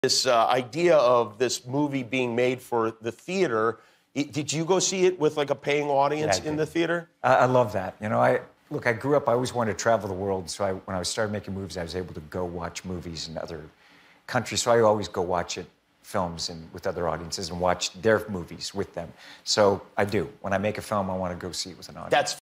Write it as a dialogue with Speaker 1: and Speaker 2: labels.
Speaker 1: This idea of this movie being made for the theater, did you go see it with like a paying audience in the theater?
Speaker 2: I love that. You know, I grew up, I always wanted to travel the world, so when I started making movies, I was able to go watch movies in other countries, so I always go watch films with other audiences and watch their movies with them. So I do. When I make a film, I want to go see it with an audience.
Speaker 1: That's